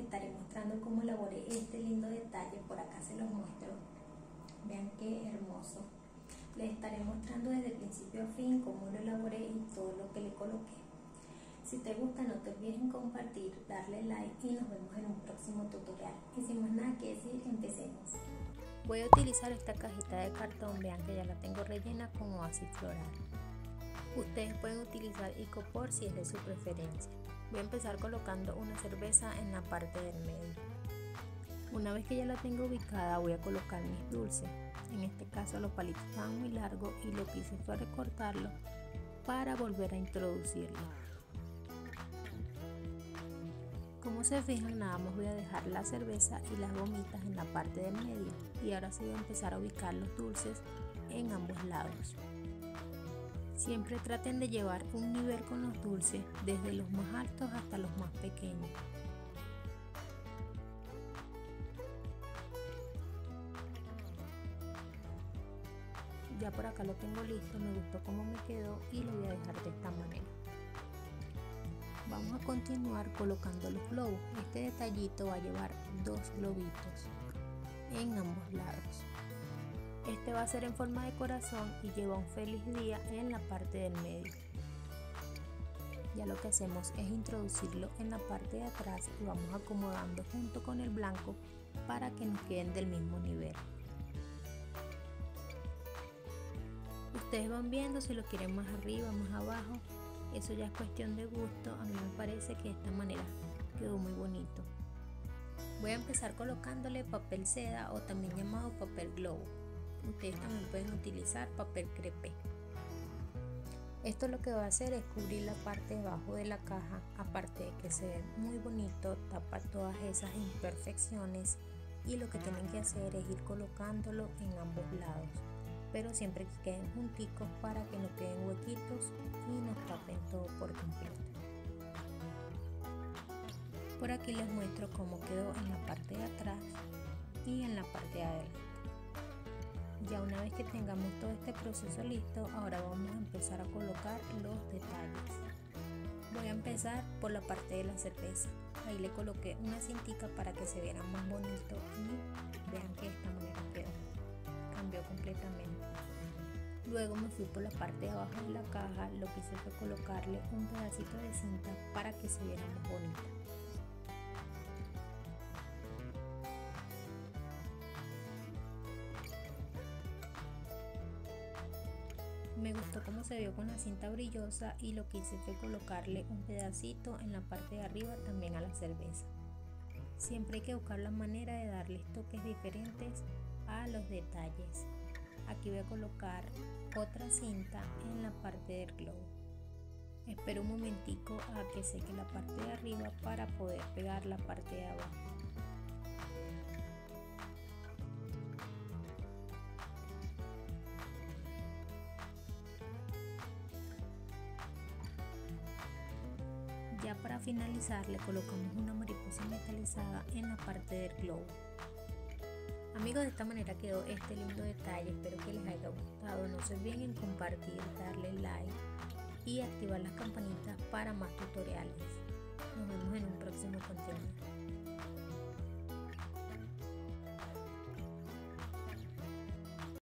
estaré mostrando cómo elaboré este lindo detalle. Por acá se los muestro. Vean qué hermoso. Les estaré mostrando desde principio a fin cómo lo elaboré y todo lo que le coloqué. Si te gusta, no te olvides en compartir, darle like y nos vemos en un próximo tutorial. Y sin más nada que decir, empecemos. Voy a utilizar esta cajita de cartón. Vean que ya la tengo rellena con oasis floral. Ustedes pueden utilizar icopor si es de su preferencia. Voy a empezar colocando una cerveza en la parte del medio. Una vez que ya la tengo ubicada, voy a colocar mis dulces. En este caso los palitos estaban muy largos y lo que hice fue recortarlo para volver a introducirlo. Como se fijan, nada más voy a dejar la cerveza y las gomitas en la parte del medio, y ahora sí voy a empezar a ubicar los dulces en ambos lados. Siempre traten de llevar un nivel con los dulces, desde los más altos hasta los más pequeños. Ya por acá lo tengo listo, me gustó cómo me quedó y lo voy a dejar de esta manera. Vamos a continuar colocando los globos. Este detallito va a llevar dos globitos en ambos lados. Este va a ser en forma de corazón y lleva un feliz día en la parte del medio. Ya lo que hacemos es introducirlo en la parte de atrás y vamos acomodando junto con el blanco para que nos queden del mismo nivel. Ustedes van viendo si lo quieren más arriba, más abajo. Eso ya es cuestión de gusto. A mí me parece que de esta manera quedó muy bonito. Voy a empezar colocándole papel seda, o también llamado papel globo. Ustedes también pueden utilizar papel crepé. Esto lo que va a hacer es cubrir la parte de abajo de la caja. Aparte de que se ve muy bonito, tapa todas esas imperfecciones, y lo que tienen que hacer es ir colocándolo en ambos lados, pero siempre que queden junticos para que no queden huequitos y nos tapen todo por completo. Por aquí les muestro cómo quedó en la parte de atrás y en la parte de adelante. Ya una vez que tengamos todo este proceso listo, ahora vamos a empezar a colocar los detalles. Voy a empezar por la parte de la cerveza. Ahí le coloqué una cintica para que se viera más bonito y vean que de esta manera quedó. Cambió completamente. Luego me fui por la parte de abajo de la caja. Lo que hice fue colocarle un pedacito de cinta para que se viera más bonita. Me gustó cómo se vio con la cinta brillosa, y lo que hice fue colocarle un pedacito en la parte de arriba también a la cerveza. Siempre hay que buscar la manera de darles toques diferentes a los detalles. Aquí voy a colocar otra cinta en la parte del globo. Espero un momentico a que seque la parte de arriba para poder pegar la parte de abajo. Ya para finalizar, le colocamos una mariposa metalizada en la parte del globo. Amigos, de esta manera quedó este lindo detalle. Espero que les haya gustado. No se olviden en compartir, darle like y activar las campanitas para más tutoriales. Nos vemos en un próximo contenido.